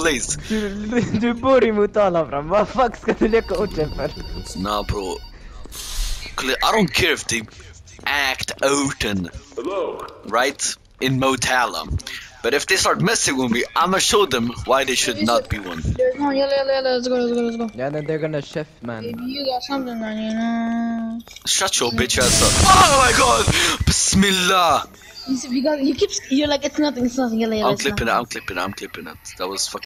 place. Du bor i Motala, fram. Vad fuck ska du leka coachen för? Nah, bro. I don't care if they act out and right in Motala, but if they start messing with me, I'ma show them why they should not be one. No, yalla, let's go. Yeah, then they're gonna chef, man. If you got something on you, know. Shut your bitch ass up. Oh my god! Bismillah! You're like, it's nothing, yalla, I'm clipping it. That was fucking